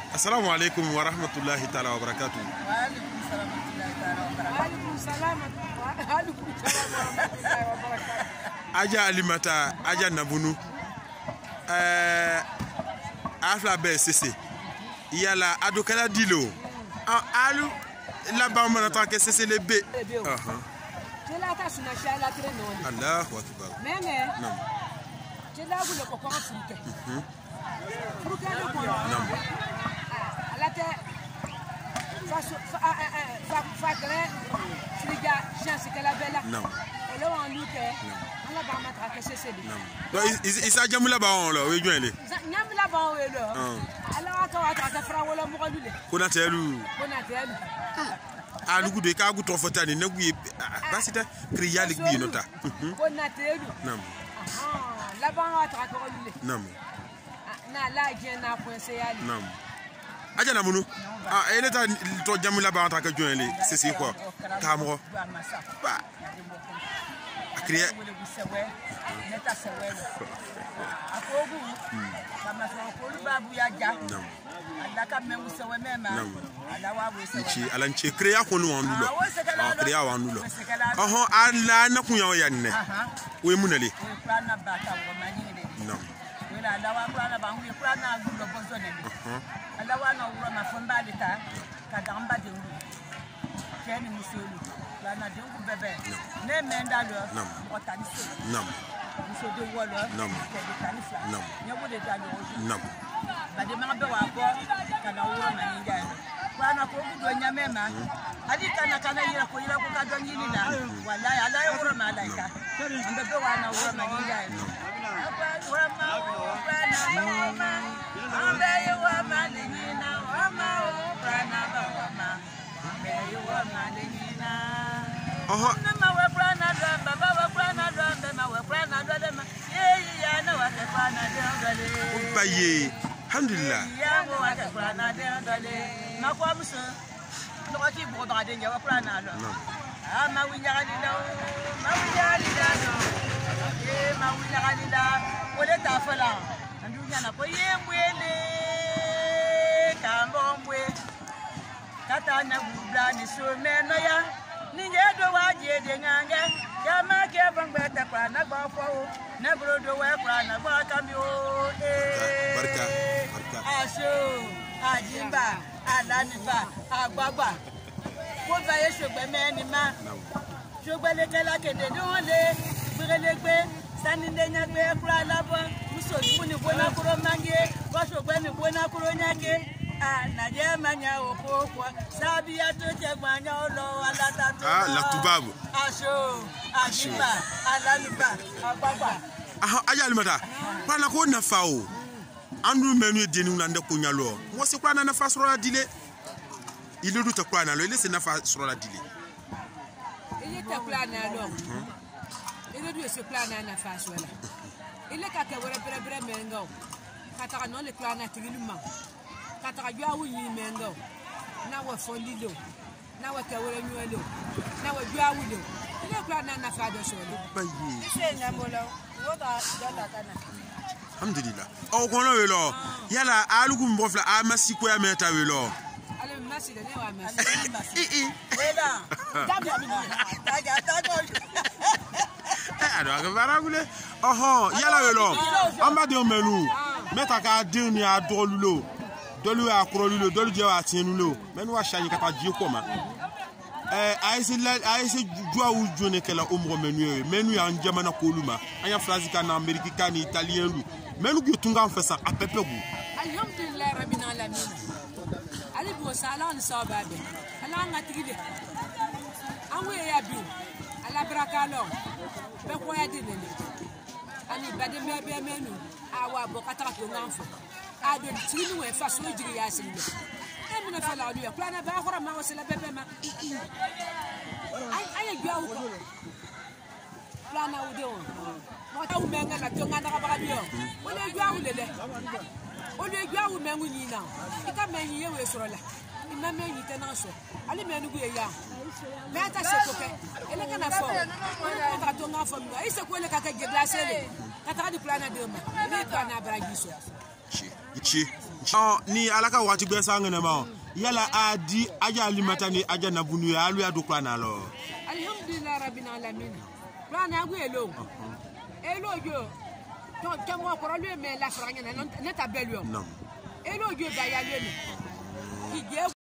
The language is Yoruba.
السلام عليكم ورحمة الله تعالى وبركاته. وعليكم السلام ورحمة الله تعالى وبركاته. وعليكم السلام ورحمة الله وبركاته. Aja Alimata, Aja Nabunu. Afla BCC. Il y a la Adokala Dilo. Alu, là-bas, on attend que c'est le B. Allah, non. Il s'est jamais là-bas, là, oui, bien. Ah, nous de cas, vous trouvez ça, nous oui, parce que crier les billes, nota. Non. Non. Non. Aja na munu. Ah, elle est to jamu là-bas en tant que joint, c'est quoi? Camro. Bah. Crier. Alanche créa ko no andulo. Ah, créa wa andulo. Oh, ala na ku yan yanne. We munale. Non. Baye, alhamdulillah. Ajimba, Alaniba, Agbagba. What by a sugar man in ma? Sugar little like a dole, Brelegbe, standing there, Bralaba, Musso, Bunibona Kuromange, Washo Benibona Kuronake, and Najamania or Pokwa, Sabia to Jamano, Alata. Ah, Latubabu. Asho, Ajimba, Alaniba, Agbagba. Aja Alimata, Panako na fao. Andrew menu denu nande kunyalo. Wose kwa na nafa sura dile. Ile du takwa na lo, ile se nafa sura dile. Ile takwa na lo. Ile du se plan na nafa sura. Ile ka ke wore bre mengo. Kata no le plan na tigiluma. Kata jwa wu yi mengo. Na wo fondi lo. Na wo ke wore nyu lo. Na wo jwa wu lo. Ile plan na nafa do sura. Bayi. Ise na molo. Wo da dala kana. Alhamdulillah. Oh, kono welo. Yala alugu mbofla amasi ko ya meta welo. Ale masi de ne wa masi. Wela. Dabi abi. Daga. Ado agara gule. Oho, yala welo. Amba de menu. Meta ka din ni adolulo. Dolu ya krolulo, dolu je wa tinulo. Menu wa shani kata ji ko ma. Aise jua u jone kala umro menu ya njamana koluma. Anya frazika na Amerika ni Italien lu. Menu ki tunga fesa apepe bu. Alhamdulillah rabbil alamin. Ali bo sala ni sababe. Ala ngatigide. Anwe ya bi. Ala brakalo. Be ko ya dinene. Ani bade mebe menu. Awa bo kataka to nganfo. Ade tinu e faso jiri ya sinbe. Emina fala lu ya plana ba khora ma wasela bebe ma. Ay gwa u. Plana u de on. Mota u menga na tonga na ba bio. Ole gwa u lele. Ole gwa u mengu ni na. Ika menyi ye we sorola. Ima menyi tena so. Ali menu gu ya. Meta se ko ke. Ele kana fo. Ole ka tonga fo mi. Ise ko ele ka ke glasele. Kata di plana de ma. Ele plana bra giso. Ichi. ni alaka wati gbe sangene ma yala adi aja alimatani aja nabunu ya alu ya dokwa na lo alhamdulillah rabbil alamin rana ngelo elojo to kemo ko lo me la franga na ta belu elo jo da ya le ni